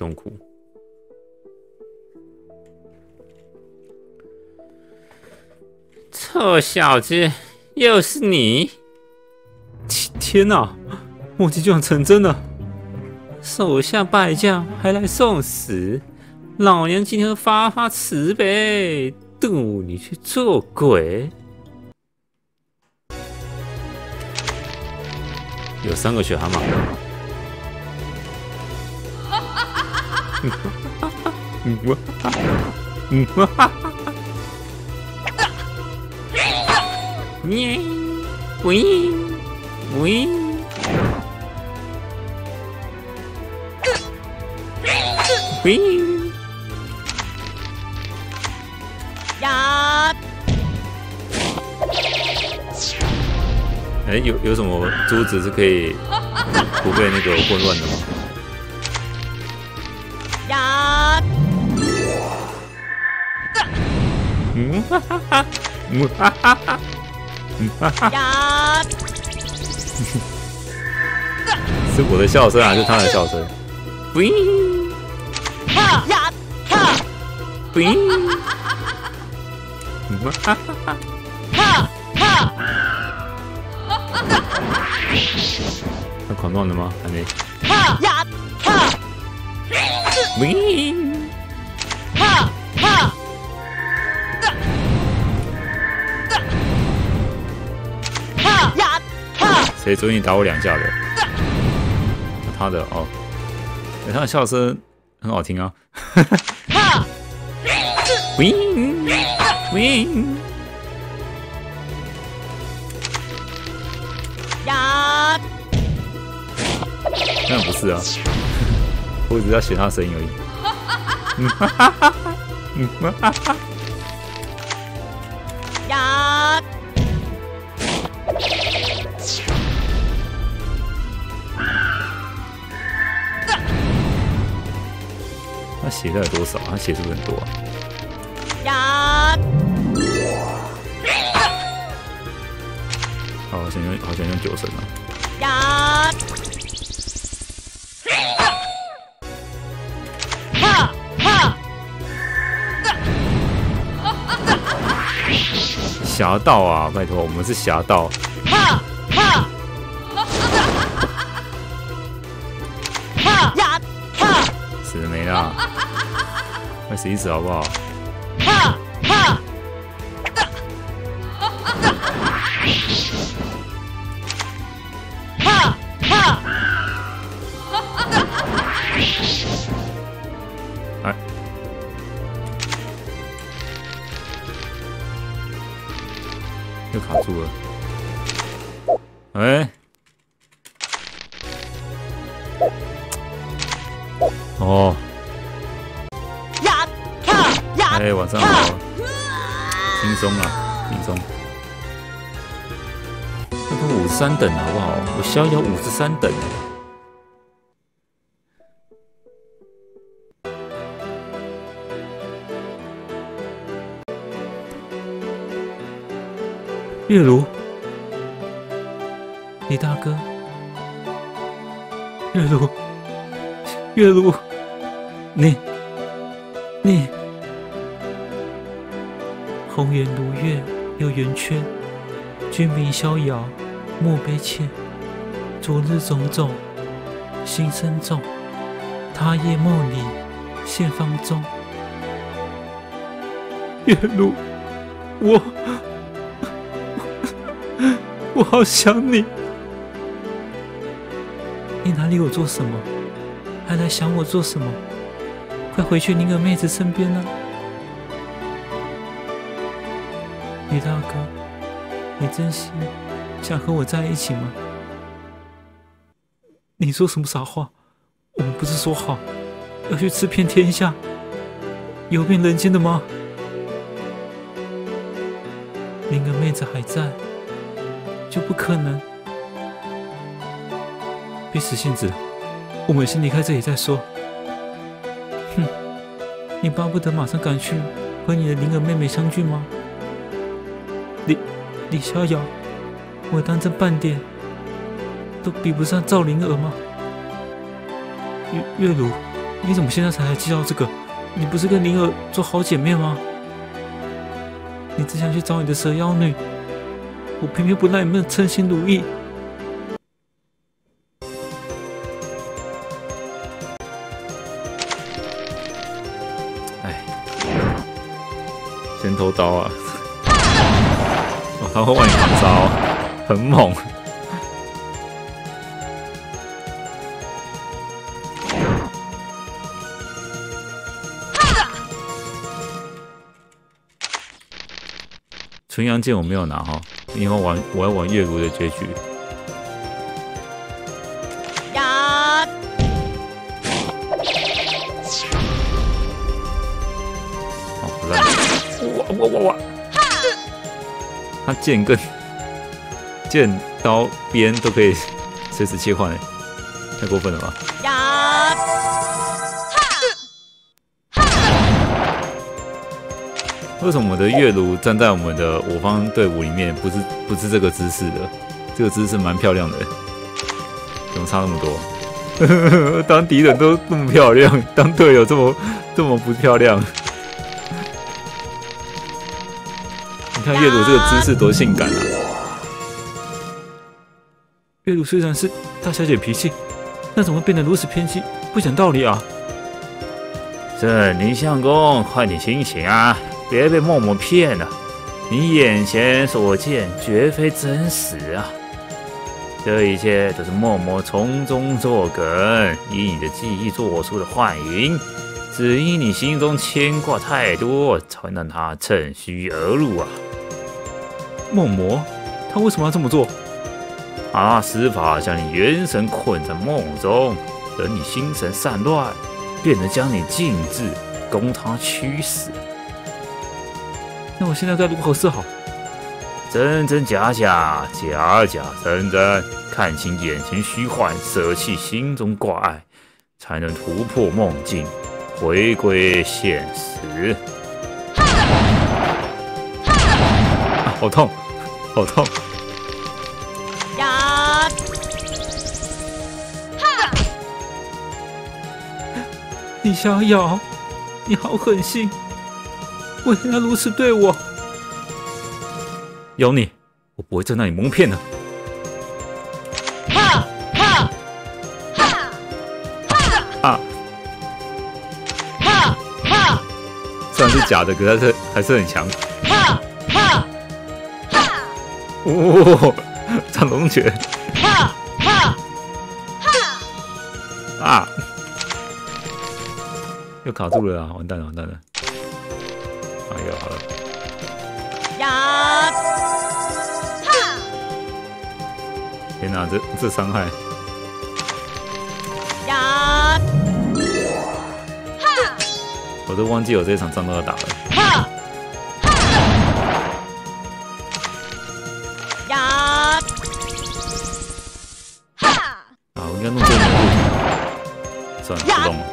痛苦。臭小子，又是你！天哪，默契居然成真了！手下败将还来送死，老娘今天发发慈悲，渡你去做鬼！有3个雪蛤蟆。耶！喂喂！喂！ 呀！ 哎，有什么珠子是可以不被那个混乱的吗？ 呀！ 哈哈哈！哈哈哈！ 呀！ 是我的笑声还是他的笑声？喂！ 哈呀哈！ 喂！哈哈哈！ 哈哈！ 他狂乱了吗？还没。 哈呀哈！ 喂！ 哈哈！哈呀哈！ 谁昨天打我2下的？他的哦，他的笑声很好听啊。 哈！ 喂喂！ 呀！ 当然不是啊，我只是要学他的声音而已。 呀！ 他血到底多少？他血是不是很多啊？ 呀！ 好想用9神啊！ 呀！哈哈！ 侠盗啊，拜托，我们是侠盗。 哈哈！哈呀哈！ 死了没啦？快死一死好不好？ 哈哈！哈哈！ 哎，又卡住了。哎，哦， 呀哈呀！ 哎，晚上好，轻松啊，轻松。那都53等好不好？我逍遥53等。月如，李大哥，月如，月如，你，红颜如月有圆缺，君名逍遥莫悲切。昨日种种，心深重，他夜梦里现方中。月如，我好想你。你哪里有做什么？还来想我做什么？快回去宁儿妹子身边啊！李大哥，你真心想和我在一起吗？你说什么傻话？我们不是说好要去吃遍天下，游遍人间的吗？宁儿妹子还在，就不可能。别死性子，我们先离开这里再说。哼，你巴不得马上赶去和你的灵儿妹妹相聚吗？李逍遥，我当真半点都比不上赵灵儿吗？月如， 你怎么现在才来计较这个？你不是跟灵儿做好姐妹吗？你只想去找你的蛇妖女，我偏偏不让你们称心如意。哎，先偷刀啊！哦，他会往你扛招，很猛。纯阳剑我没有拿哈，因为我要玩月如的结局。 呀！ 哦，好烂！哇！他剑跟剑刀边都可以随时切换，太过分了吧？ 呀！ 为什么我的月如站在我方队伍里面不是这个姿势的？这个姿势蛮漂亮的，怎么差那么多？当敌人都那么漂亮，当队友这么不漂亮？你看月如这个姿势多性感啊！月如虽然是大小姐脾气，但怎么会变得如此偏激，不讲道理啊？这林相公，快点醒醒啊！别被默默骗了，你眼前所见绝非真实啊！这一切都是默默从中作梗，以你的记忆做出的幻影，只因你心中牵挂太多，才让他趁虚而入啊！默默，他为什么要这么做？施法将你元神困在梦中，等你心神散乱，便能将你禁制，供他驱使。那我现在该如何是好？真真假假，假假真真，看清眼前虚幻，舍弃心中挂碍，才能突破梦境，回归现实。好痛，好痛！ 呀！ 李逍遥，你好狠心！为何要如此对我？有你，我不会再让你蒙骗了。 哈哈啊！ 哈哈虽然是假的，可是还是很强。 哈哈哦，长龙拳！ 哈哈啊！又卡住了啊！完蛋了，完蛋了！哎呦，好了。 呀！ 天哪，这伤害！ 呀！ 我都忘记我这场仗都要打了。 哈！呀！ 啊，我应该弄这个路。算了，不动了。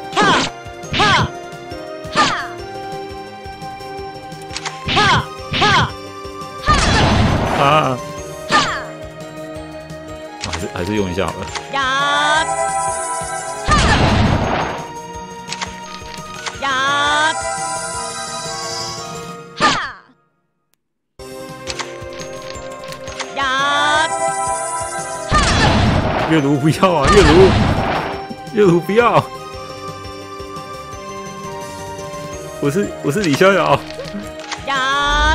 啊！还是用一下好了。 呀！呀！呀！ 月如不要啊！月如不要！我是李逍遥。 呀！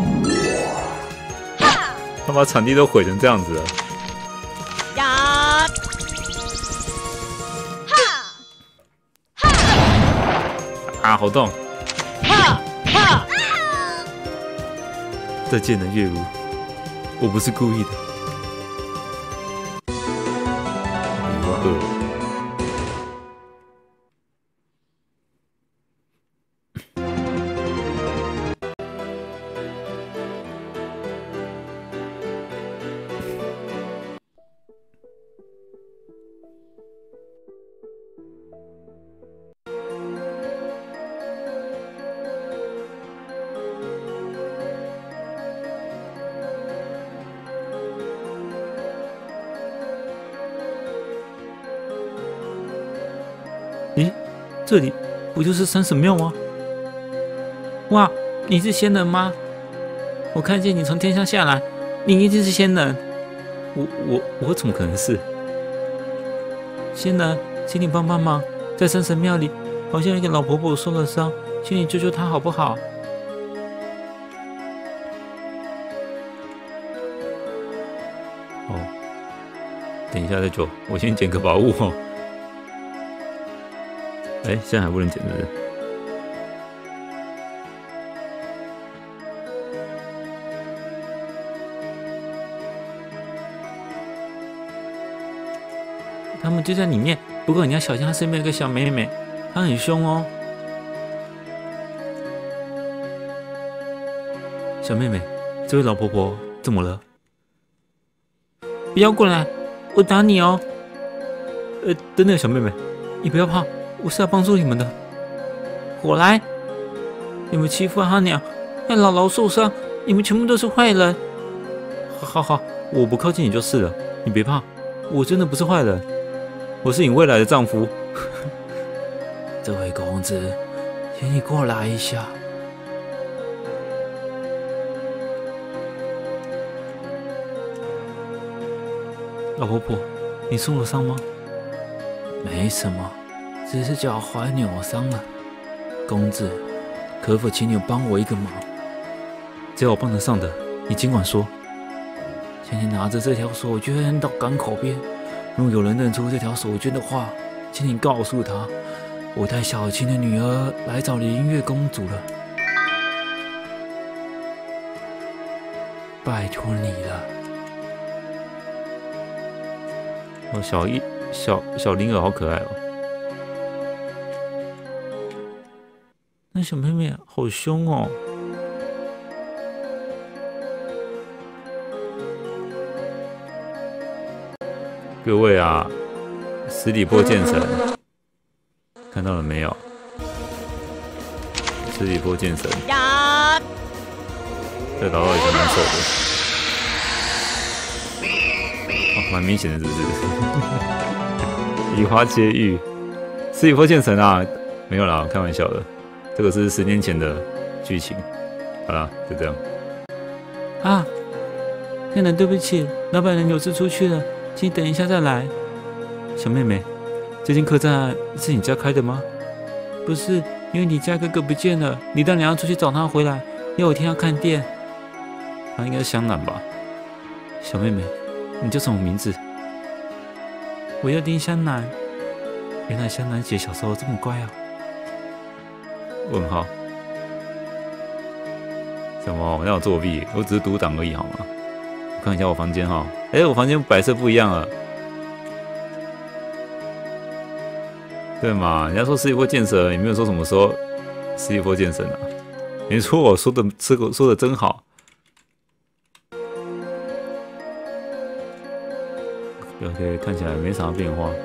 他把场地都毁成这样子了。 呀！ 啊，好痛！ 哈！ 再见了，月如，我不是故意的。我饿了。 这里不就是山神庙吗？哇，你是仙人吗？我看见你从天上下来，你一定是仙人。我怎么可能是？仙人，请你帮帮忙，在山神庙里好像有一个老婆婆受了伤，请你救救她好不好？哦，等一下再救，我先捡个宝物哦。哎，现在还不能捡是不是？他们就在里面，不过你要小心，他身边有个小妹妹，她很凶哦。小妹妹，这位老婆婆怎么了？不要过来，我打你哦！等等，小妹妹，你不要怕，我是要帮助你们的。我来，你们欺负阿娘，害姥姥受伤，你们全部都是坏人。好，我不靠近你就是了，你别怕，我真的不是坏人。我是你未来的丈夫。这位公子，请你过来一下。老婆婆，你受了伤吗？没什么，只是脚踝扭伤了。公子，可否请你帮我一个忙？只要我帮得上的，你尽管说。请你拿着这条手绢到港口边。若有人认出这条手绢的话，请你告诉他，我带小青的女儿来找林月公主了。拜托你了。哦，小灵儿好可爱哦。那小妹妹好凶哦。各位啊，十里坡剑神，看到了没有？十里坡剑神， 呀！ 这老老也是蛮丑的，哦，蛮明显的，是不是？移花接玉，十里坡剑神啊，没有啦，开玩笑的，这个是10年前的剧情。好啦，就这样。啊，天哪，对不起，老板人有事出去了。请等一下再来，小妹妹，这间客栈是你家开的吗？不是，因为你家哥哥不见了，你当然要出去找他回来，要我天要看店。他应该是香南吧？小妹妹，你叫什么名字？我叫丁香南。原来香南姐小时候这么乖啊。问号？什么？让我作弊？我只是读档而已，好吗？我看一下我房间哈。我房间摆设不一样了，对嘛？人家说十里坡剑神，也没有说什么时候十里坡剑神啊。没错，说的真好。OK， 看起来没啥变化。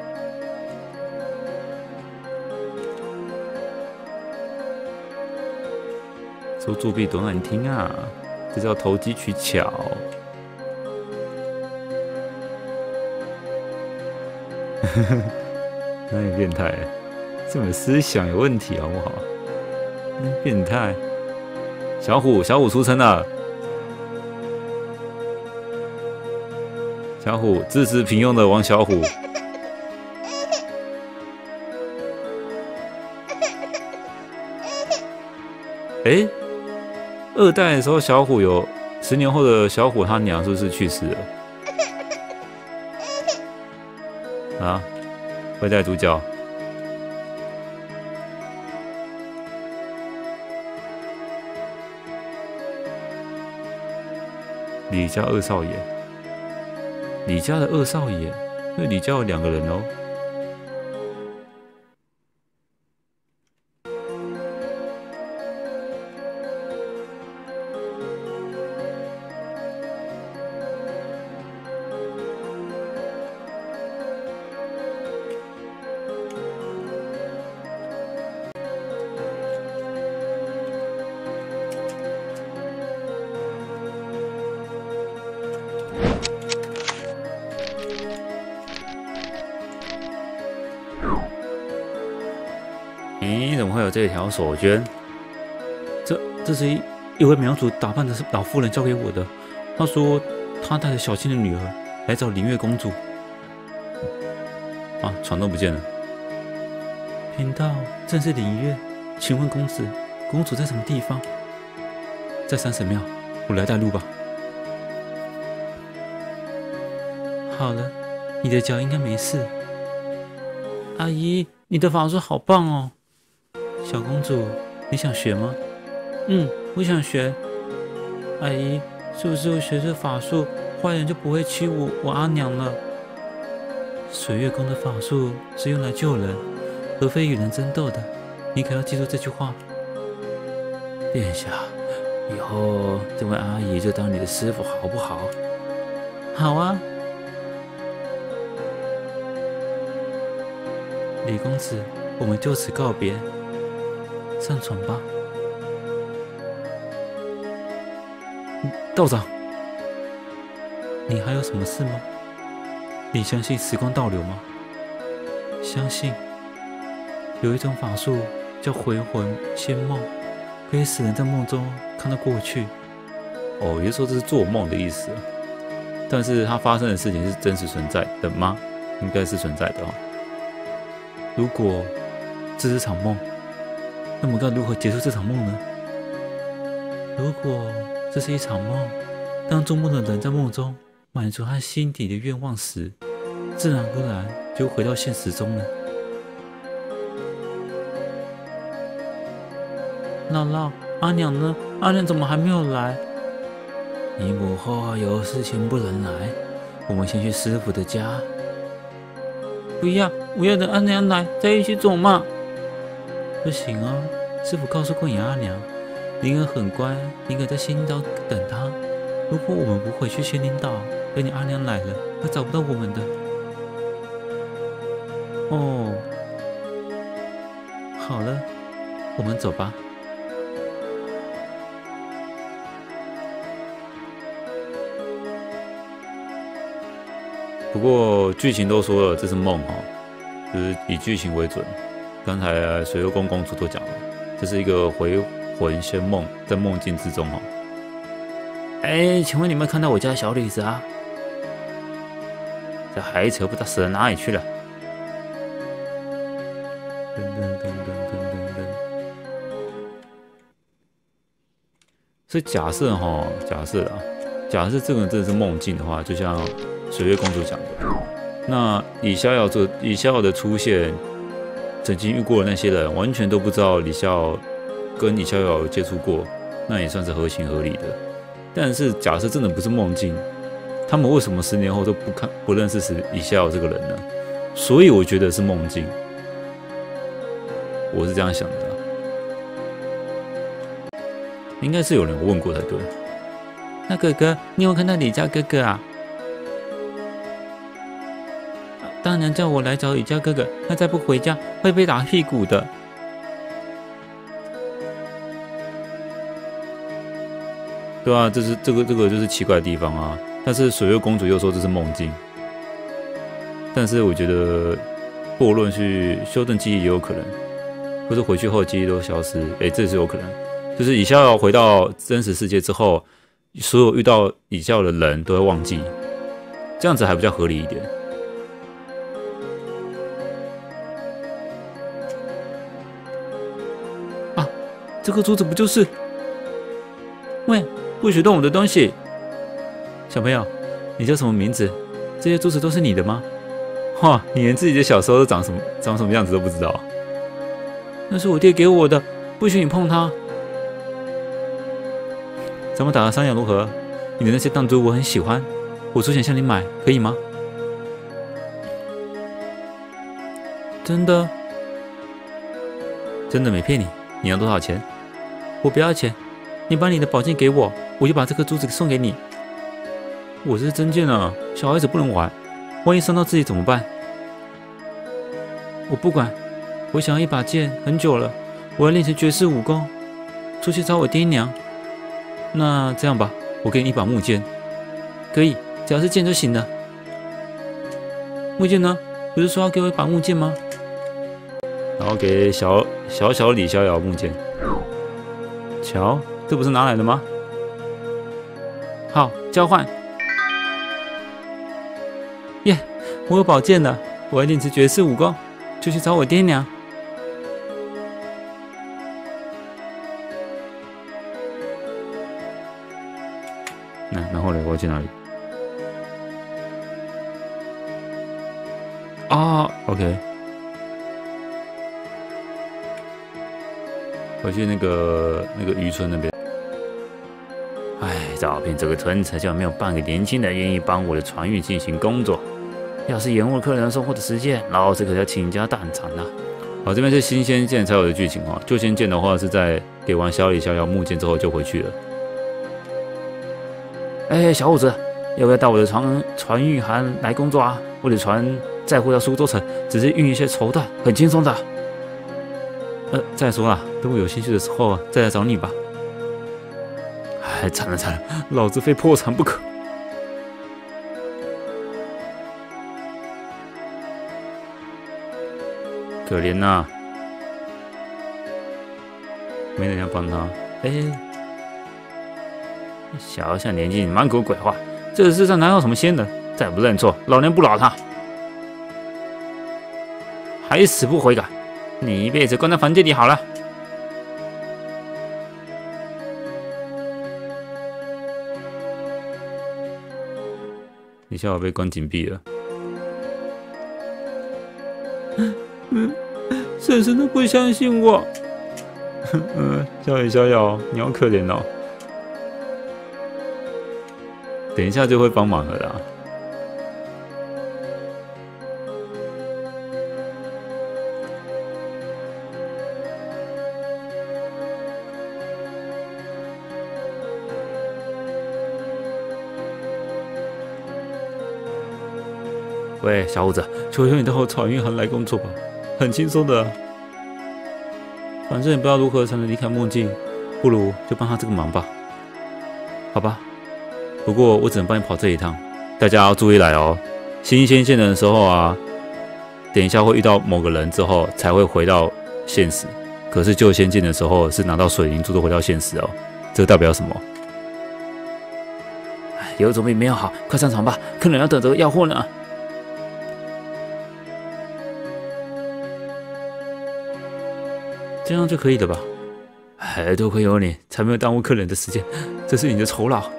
说作弊多难听啊！这叫投机取巧。那你变态，这种思想有问题好不好？那变态，小虎出生了，小虎支持平庸的王小虎。2代的时候小虎有10年后的小虎他娘是不是去世了？啊，2代主角。李家2少爷，李家的2少爷，因为李家有2个人哦。 咦，怎么会有这条手绢？这是一位苗族打扮的老妇人交给我的。她说她带着小青的女儿来找林月公主。啊，船都不见了。贫道正是林月，请问公子，公主在什么地方？在山神庙，我来带路吧。好了，你的脚应该没事。阿姨，你的法术好棒哦！小公主，你想学吗？我想学。阿姨，是不是我学这法术，坏人就不会欺侮我阿娘了？水月宫的法术是用来救人，而非与人争斗的，你可要记住这句话。殿下，以后这位阿姨就当你的师傅好不好？好啊。李公子，我们就此告别，上船吧。道长，你还有什么事吗？你相信时光倒流吗？相信。有一种法术叫回魂仙梦，可以使人在梦中看到过去。哦，也就是说这是做梦的意思。但是它发生的事情是真实存在的吗？应该是存在的哦。如果这是场梦，那么该如何结束这场梦呢？如果这是一场梦，当做梦的人在梦中满足他心底的愿望时，自然而然就回到现实中了。姥姥，阿娘呢？阿娘怎么还没有来？你母后有事情不能来，我们先去师傅的家。不要，我要等阿娘来再一起走嘛。不行啊，师傅告诉过你阿娘，灵儿很乖，灵儿在仙灵岛等她。如果我们不回去仙灵岛，等你阿娘来了，会找不到我们的。哦，好了，我们走吧。不过剧情都说了，这是梦哈，就是以剧情为准。刚才水月宫公主都讲了，这是一个回魂仙梦，在梦境之中哈。哎，请问你们看到我家小李子啊？这海扯不知道死到哪里去了。噔噔噔噔噔噔噔。所以假设哈，假设这个真的是梦境的话，就像水月公主讲的，那李逍遥的出现，曾经遇过的那些人完全都不知道李逍跟李逍遥有接触过，那也算是合情合理的。但是假设真的不是梦境，他们为什么10年后都不认识李逍遥这个人呢？所以我觉得是梦境，我是这样想的啦。应该是有人问过才对。那哥哥，你有看到李家哥哥啊？大娘叫我来找李家哥哥，他再不回家会被打屁股的。对啊，这个就是奇怪的地方啊。但是水月公主又说这是梦境，但是我觉得过论去修正记忆也有可能，或者回去后记忆都消失，这是有可能。就是李逍遥回到真实世界之后，所有遇到李逍遥的人都会忘记，这样子还比较合理一点。啊，这个珠子不就是？喂，不许动我的东西！小朋友，你叫什么名字？这些珠子都是你的吗？哇，你连自己的小时候都长什么样子都不知道。那是我爹给我的，不许你碰它。咱们打个商量如何？你的那些弹珠我很喜欢，我出钱向你买，可以吗？真的？真的没骗你。你要多少钱？我不要钱，你把你的宝剑给我，我就把这颗珠子送给你。我是真剑啊，小孩子不能玩，万一伤到自己怎么办？我不管，我想要一把剑很久了，我要练成绝世武功，出去找我爹娘。那这样吧，我给你一把木剑，可以，只要是剑就行了。木剑呢？不是说要给我一把木剑吗？ 然后给小李逍遥木剑。瞧，这不是拿来的吗？好，交换。耶，我有宝剑了，我要练成绝世武功，就去找我爹娘。然后呢？我要去哪里？啊 ，OK， 回去那个渔村那边。哎，招聘这个村才叫没有半个年轻人愿意帮我的船运进行工作。要是延误客人收货的时间，老子可要倾家荡产了。好，这边是新仙剑才有的剧情哦。旧仙剑的话是在给完小李逍遥木剑之后就回去了。哎，小伙子，要不要到我的船运行来工作啊？我的船载货到苏州城，只是运一些绸缎，很轻松的。再说了，等我有兴趣的时候再来找你吧。哎，惨了，老子非破产不可。可怜呐，没人要帮他。哎，小小年纪，你满口鬼话！这世上哪有什么仙人？再不认错，老娘不饶他！还死不悔改！你一辈子关在房间里好了。李逍遥被关紧闭了。婶婶都不相信我。小李逍遥，你好可怜哦。等一下就会帮忙了啦。喂，小伙子，求求你到我船运行来工作吧，很轻松的。反正也不知道如何才能离开梦境，不如就帮他这个忙吧。好吧，不过我只能帮你跑这一趟，大家要注意来哦。新仙剑的时候啊，等一下会遇到某个人之后才会回到现实。可是旧仙剑的时候是拿到水灵珠都回到现实哦，这个代表什么？有总比没有好，快上床吧，客人要等着要货呢。这样就可以了吧？哎，多亏有你，才没有耽误客人的时间，这是你的酬劳。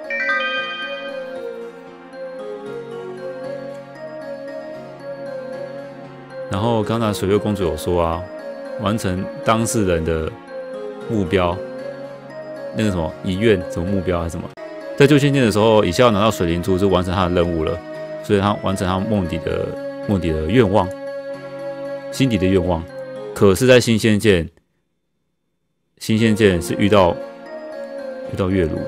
然后刚才水月公主有说啊，完成当事人的目标，那个什么遗愿，什么目标还是什么？在旧仙剑的时候，以下要拿到水灵珠就完成他的任务了，所以他完成他梦底的愿望，心底的愿望。可是，在新仙剑是遇到月如，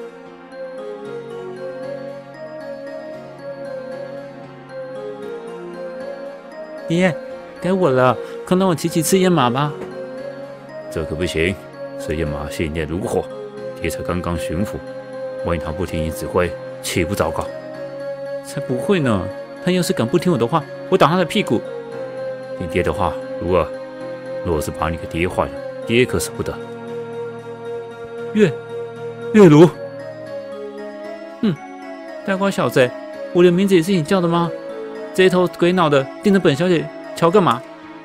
爹，该我了，快让我骑骑赤焰马吧。这可不行，赤焰马信念如火，爹才刚刚驯服，万一他不听你指挥，岂不糟糕？才不会呢，他要是敢不听我的话，我打他的屁股。听爹的话，如儿，若是把你给跌坏了，爹可舍不得。月如，呆瓜小子，我的名字也是你叫的吗？这头鬼脑的盯着本小姐瞧干嘛？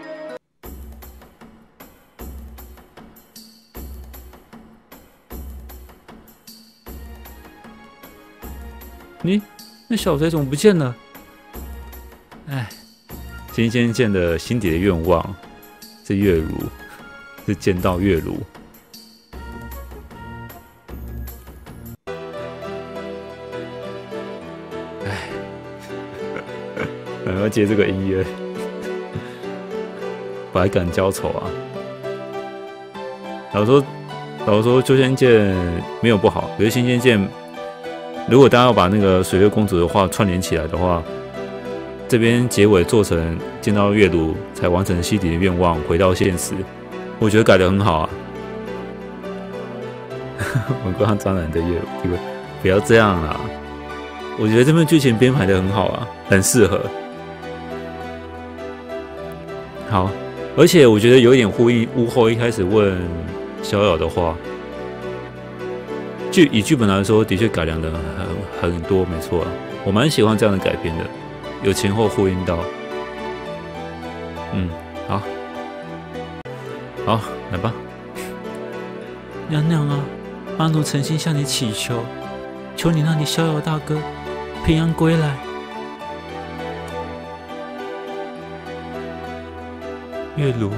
你那小贼怎么不见了？哎，新仙剑的心底的愿望是月如，是见到月如。要接这个音乐，百感交愁啊！老实说，旧仙剑没有不好，可是新仙剑，如果大家要把那个水月公主的话串联起来的话，这边结尾做成见到月如才完成心底的愿望，回到现实，我觉得改得很好啊！我光渣男的月如，不要这样啦！我觉得这边剧情编排得很好啊，很适合。好， 而且我觉得有一点呼应屋后一开始问逍遥的话，以剧本来说，的确改良的很多，没错啊，我蛮喜欢这样的改编的，有前后呼应到。好，好，来吧。娘娘啊，阿奴诚心向你祈求，求你让你逍遥大哥平安归来。月如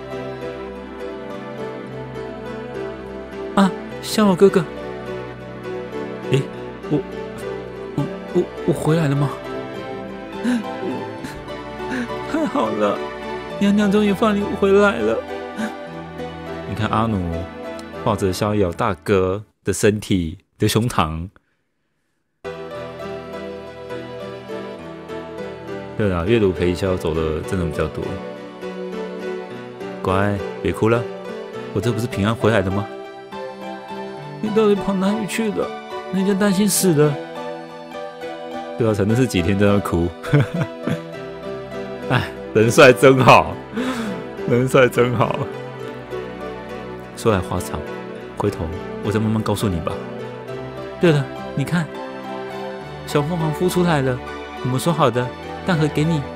啊，逍遥哥哥，诶，我回来了吗？太好了，娘娘终于放你回来了。你看阿奴抱着逍遥大哥的身体的胸膛。对啦，月如陪逍遥走的真的比较多。乖，别哭了，我这不是平安回来的吗？你到底跑哪里去了？人家担心死了。对啊，才那是几天在那哭。哎，人帅真好，人帅真好。说来话长，回头我再慢慢告诉你吧。对了，你看，小凤凰孵出来了，我们说好的蛋盒给你。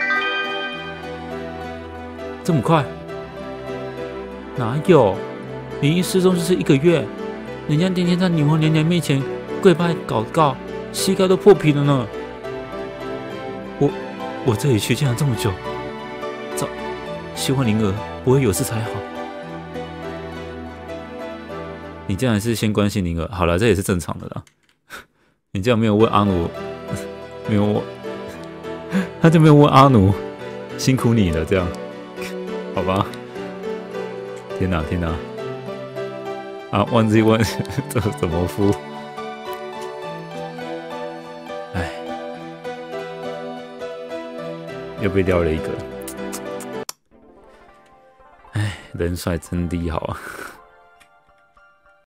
这么快？哪有？灵异失踪就是1个月，人家天天在女皇娘娘面前跪拜祷告，膝盖都破皮了呢。我这里去竟然这么久，希望灵儿不会有事才好。你竟然是先关心灵儿，好了，这也是正常的啦。你这样没有问阿奴，没有我，他就没有问阿奴，辛苦你了，这样，好吧？天哪，天哪！啊，忘记问这怎么敷？哎，又被撩了一个。哎，人帅真低好啊！